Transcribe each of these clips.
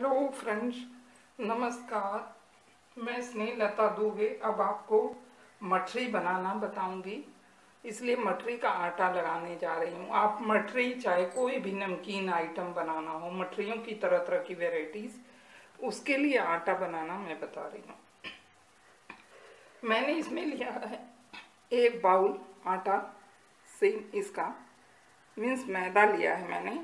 Hello friends, नमस्कार। मैं स्नेहलता दुबे अब आपको मठरी बनाना बताऊंगी। इसलिए मठरी का आटा लगाने जा रही हूँ। आप मठरी चाहे कोई भी नमकीन आइटम बनाना हो, मठरियों की तरह तरह की वैरायटीज, उसके लिए आटा बनाना मैं बता रही हूँ। मैंने इसमें लिया है 1 बाउल आटा, सेम इसका मीन्स मैदा लिया है मैंने,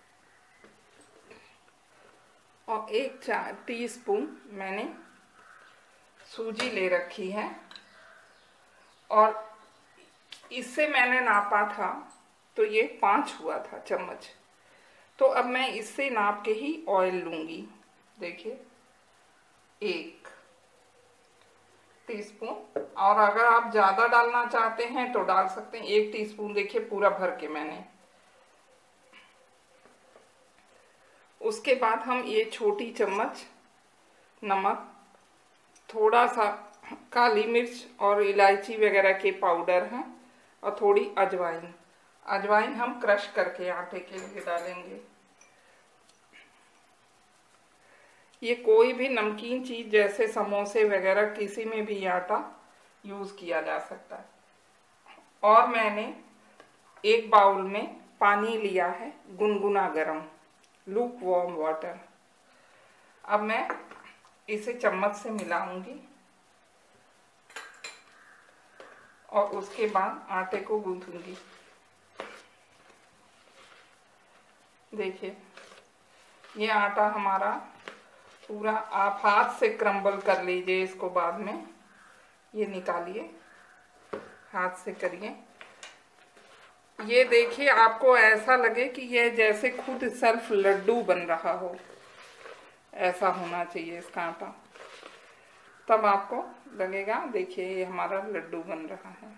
और 1 टीस्पून मैंने सूजी ले रखी है। और इससे मैंने नापा था तो ये 5 हुआ था चम्मच। तो अब मैं इससे नाप के ही ऑयल लूंगी। देखिए 1 टीस्पून, और अगर आप ज़्यादा डालना चाहते हैं तो डाल सकते हैं। 1 टीस्पून देखिए पूरा भर के मैंने। उसके बाद हम ये छोटी चम्मच नमक, थोड़ा सा काली मिर्च और इलायची वगैरह के पाउडर हैं, और थोड़ी अजवाइन हम क्रश करके आटे के लिए डालेंगे। ये कोई भी नमकीन चीज जैसे समोसे वगैरह किसी में भी आटा यूज किया जा सकता है। और मैंने 1 बाउल में पानी लिया है, गुनगुना गरम, लूक वार्म वाटर। अब मैं इसे चम्मच से मिलाऊंगी और उसके बाद आटे को गूंथूंगी। देखिए ये आटा हमारा पूरा, आप हाथ से क्रम्बल कर लीजिए इसको, बाद में ये निकालिए, हाथ से करिए। ये देखिए आपको ऐसा लगे कि ये जैसे खुद सेल्फ लड्डू बन रहा हो, ऐसा होना चाहिए इसका आटा, तब आपको लगेगा देखिए ये हमारा लड्डू बन रहा है।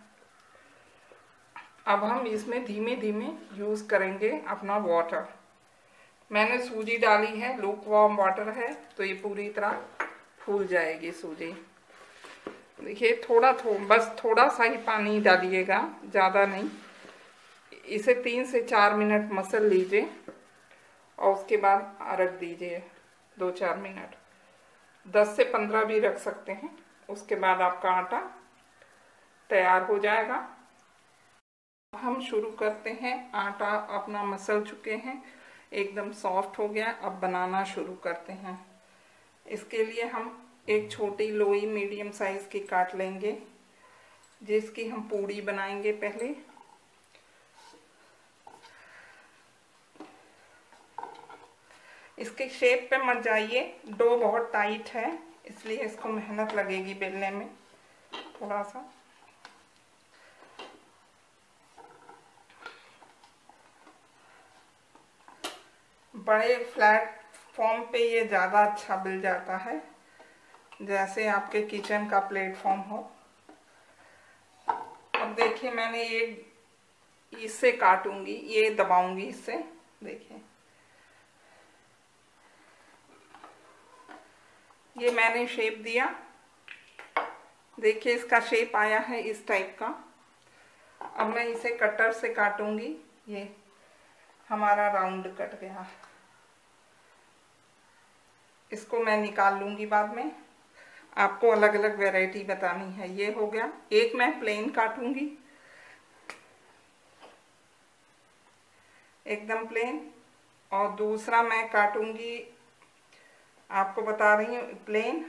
अब हम इसमें धीमे धीमे यूज करेंगे अपना वाटर। मैंने सूजी डाली है, लूक वार्म वाटर है, तो ये पूरी तरह फूल जाएगी सूजी। देखिए बस थोड़ा सा ही पानी डालिएगा, ज़्यादा नहीं। इसे 3 से 4 मिनट मसल लीजिए और उसके बाद रख दीजिए 2-4 मिनट, 10 से 15 भी रख सकते हैं। उसके बाद आपका आटा तैयार हो जाएगा। हम शुरू करते हैं। आटा अपना मसल चुके हैं, एकदम सॉफ्ट हो गया। अब बनाना शुरू करते हैं। इसके लिए हम एक छोटी लोई मीडियम साइज की काट लेंगे, जिसकी हम पूड़ी बनाएंगे पहले। इसके शेप पे मत जाइए, डो बहुत टाइट है, इसलिए इसको मेहनत लगेगी बेलने में थोड़ा सा। बड़े प्लेटफॉर्म पे ये ज़्यादा अच्छा बिल जाता है, जैसे आपके किचन का प्लेटफॉर्म हो। अब देखिए मैंने ये इससे काटूंगी, ये दबाऊंगी इससे। देखिए ये मैंने शेप दिया, देखिए इसका शेप आया है इस टाइप का। अब मैं इसे कटर से काटूंगी। ये हमारा राउंड कट गया, इसको मैं निकाल लूंगी बाद में। आपको अलग अलग वैरायटी बतानी है। ये हो गया एक, मैं प्लेन काटूंगी, एकदम प्लेन। और दूसरा मैं काटूंगी, आपको बता रही हूँ, प्लेन,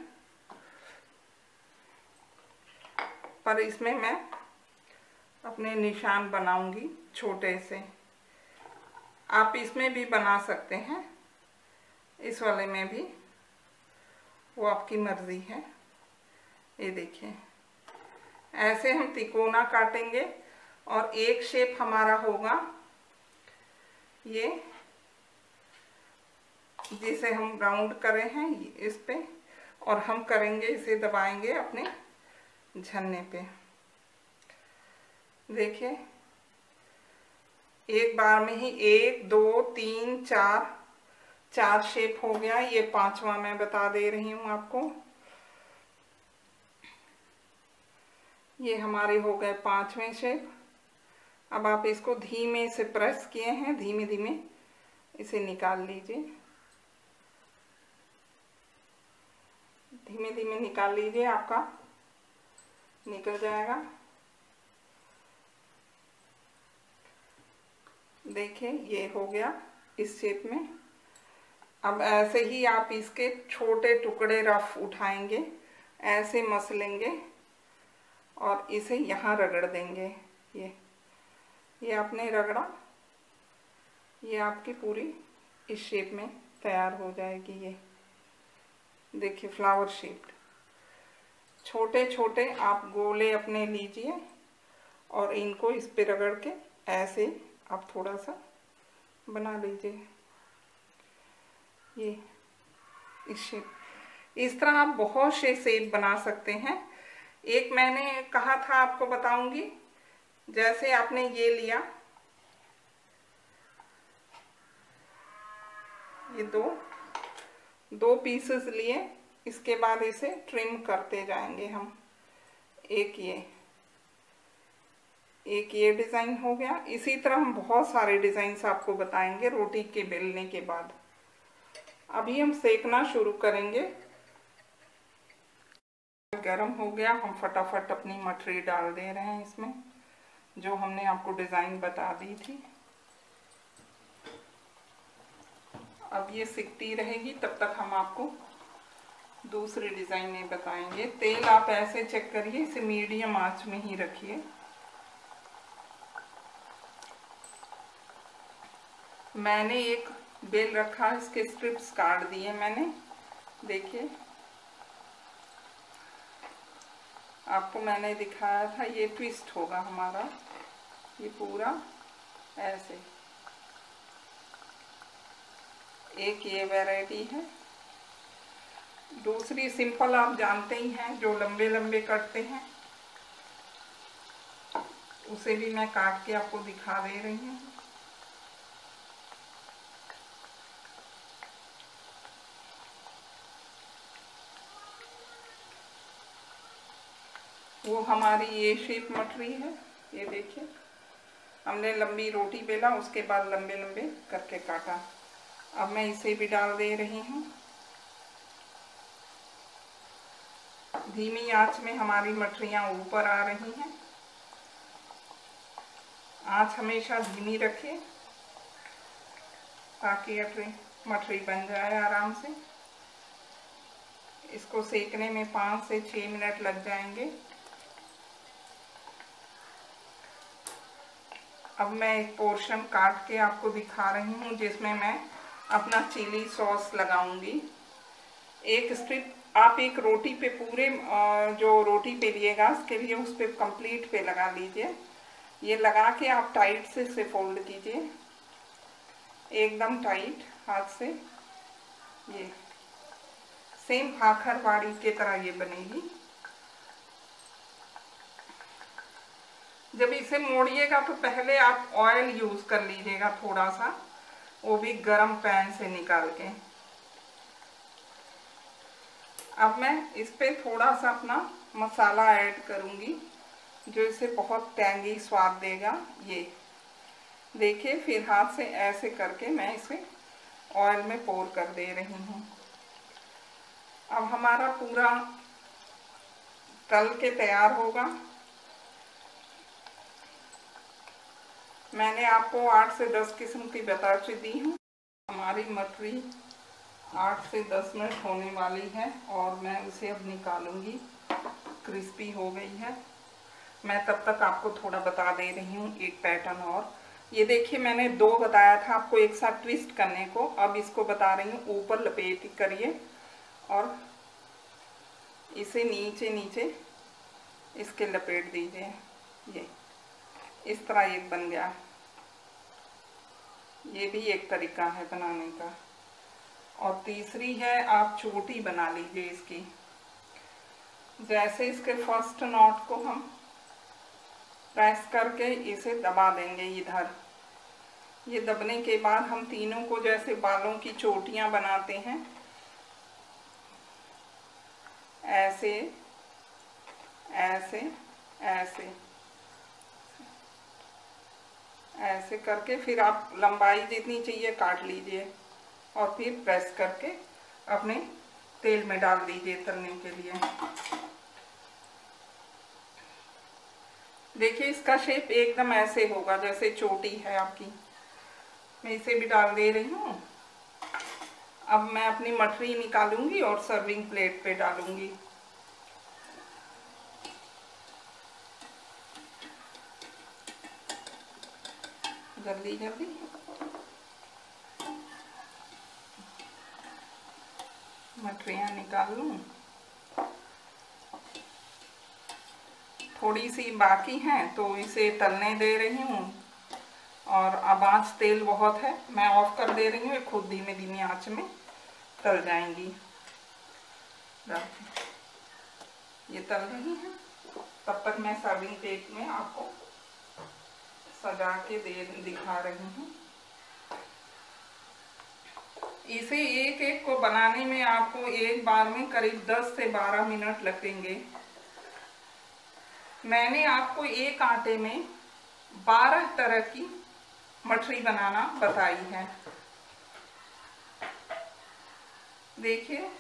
पर इसमें मैं अपने निशान बनाऊंगी छोटे से। आप इसमें भी बना सकते हैं, इस वाले में भी, वो आपकी मर्जी है। ये देखिए ऐसे हम तिकोना काटेंगे। और एक शेप हमारा होगा ये, जिसे हम राउंड करे हैं इस पे, और हम करेंगे इसे, दबाएंगे अपने झन्ने पे। देखिए एक बार में ही 1 2 3 4 शेप हो गया। ये 5वां मैं बता दे रही हूँ आपको। ये हमारे हो गए 5वें शेप। अब आप इसको धीमे से प्रेस किए हैं, धीमे धीमे इसे निकाल लीजिए। धीमे धीमे निकाल लीजिए, आपका निकल जाएगा। देखिए ये हो गया इस शेप में। अब ऐसे ही आप इसके छोटे टुकड़े रफ उठाएंगे, ऐसे मसलेंगे और इसे यहाँ रगड़ देंगे। ये आपने रगड़ा, ये आपकी पूरी इस शेप में तैयार हो जाएगी। ये देखिए फ्लावर शेप। छोटे छोटे आप गोले अपने लीजिए और इनको इस पे रगड़ के ऐसे आप थोड़ा सा बना लीजिए। ये इस शेप, इस तरह आप बहुत से शेप बना सकते हैं। एक मैंने कहा था आपको बताऊंगी, जैसे आपने ये लिया, ये दो पीसेस लिए, इसके बाद इसे ट्रिम करते जाएंगे हम। एक ये डिज़ाइन हो गया। इसी तरह हम बहुत सारे डिज़ाइंस आपको बताएंगे रोटी के बेलने के बाद। अभी हम सेकना शुरू करेंगे। गरम हो गया, हम फटाफट अपनी मटरी डाल दे रहे हैं इसमें, जो हमने आपको डिज़ाइन बता दी थी। अब ये सिकती रहेगी, तब तक हम आपको दूसरी डिज़ाइनें बताएंगे। तेल आप ऐसे चेक करिए, इसे मीडियम आंच में ही रखिए। मैंने एक बेल रखा, इसके स्ट्रिप्स काट दिए मैंने। देखिए आपको मैंने दिखाया था, ये ट्विस्ट होगा हमारा, ये पूरा ऐसे। एक ये वैरायटी है। दूसरी सिंपल आप जानते ही हैं, जो लंबे लंबे कटते हैं, उसे भी मैं काट के आपको दिखा दे रही हूँ। वो हमारी ये शेप मटरी है। ये देखिए हमने लंबी रोटी बेला, उसके बाद लंबे लंबे करके काटा। अब मैं इसे भी डाल दे रही हूँ। धीमी आंच में हमारी मटरियाँ ऊपर आ रही हैं। आंच हमेशा धीमी रखिए ताकि मटरी बन जाए आराम से। इसको सेकने में 5 से 6 मिनट लग जाएंगे। अब मैं एक पोर्शन काट के आपको दिखा रही हूँ, जिसमें मैं अपना चिली सॉस लगाऊंगी। एक स्ट्रिप आप एक रोटी पे पूरे जो रोटी पे लिएगा, उसके लिए उस पे कंप्लीट पे लगा लीजिए। ये लगा के आप टाइट से इसे फोल्ड कीजिए, एकदम टाइट हाथ से। ये सेम भाखर बाड़ी की तरह ये बनेगी। जब इसे मोड़िएगा तो पहले आप ऑयल यूज कर लीजिएगा थोड़ा सा, वो भी गरम पैन से निकाल के। अब मैं इस पे थोड़ा सा अपना मसाला ऐड करूंगी, जो इसे बहुत टैंगी स्वाद देगा। ये देखिए, फिर हाथ से ऐसे करके मैं इसे ऑयल में पोर कर दे रही हूँ। अब हमारा पूरा तल के तैयार होगा। मैंने आपको 8 से 10 किस्म की बता दी हूँ। हमारी मटरी 8 से 10 मिनट होने वाली है और मैं उसे अब निकालूंगी। क्रिस्पी हो गई है। मैं तब तक आपको थोड़ा बता दे रही हूँ एक पैटर्न और। ये देखिए, मैंने 2 बताया था आपको एक साथ ट्विस्ट करने को। अब इसको बता रही हूँ, ऊपर लपेट करिए और इसे नीचे नीचे इसके लपेट दीजिए। ये इस तरह ये बन गया। ये भी एक तरीका है बनाने का। और तीसरी है, आप चोटी बना लीजिए इसकी। जैसे इसके फर्स्ट नॉट को हम प्रेस करके इसे दबा देंगे इधर। ये दबने के बाद हम तीनों को जैसे बालों की चोटियां बनाते हैं, ऐसे ऐसे ऐसे ऐसे करके फिर आप लंबाई जितनी चाहिए काट लीजिए और फिर प्रेस करके अपने तेल में डाल दीजिए तलने के लिए। देखिए इसका शेप एकदम ऐसे होगा जैसे चोटी है आपकी। मैं इसे भी डाल दे रही हूँ। अब मैं अपनी मठरी निकालूंगी और सर्विंग प्लेट पे डालूंगी। जल्दी जल्दी मठरियाँ निकाल लूँ। थोड़ी सी बाकी हैं तो इसे तलने दे रही हूँ। और अब आँच तेल बहुत है, मैं ऑफ कर दे रही हूँ। खुद धीमे धीमे आँच में तल जाएंगी। ये तल रही हैं, तब तक मैं सर्विंग प्लेट में आपको सजा के दिखा रही हूँ। इसे एक एक को बनाने में आपको एक बार में करीब 10 से 12 मिनट लगेंगे। मैंने आपको एक आटे में 12 तरह की मठरी बनाना बताई है। देखिए,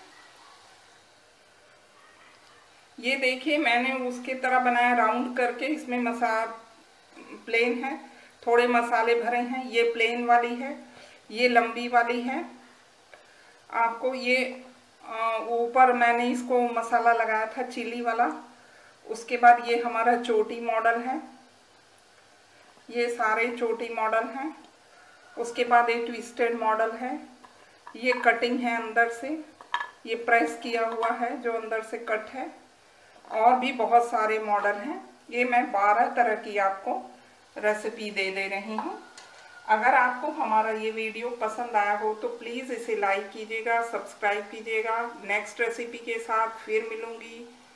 ये देखिए मैंने उसके तरह बनाया राउंड करके। इसमें प्लेन है, थोड़े मसाले भरे हैं। ये प्लेन वाली है, ये लंबी वाली है। आपको ये ऊपर मैंने इसको मसाला लगाया था चिली वाला। उसके बाद ये हमारा चोटी मॉडल है, ये सारे चोटी मॉडल हैं। उसके बाद एक ट्विस्टेड मॉडल है, ये कटिंग है अंदर से, ये प्रेस किया हुआ है जो अंदर से कट है। और भी बहुत सारे मॉडल हैं। ये मैं 12 तरह की आपको रेसिपी दे रही हूँ। अगर आपको हमारा ये वीडियो पसंद आया हो तो प्लीज़ इसे लाइक कीजिएगा, सब्सक्राइब कीजिएगा। नेक्स्ट रेसिपी के साथ फिर मिलूँगी।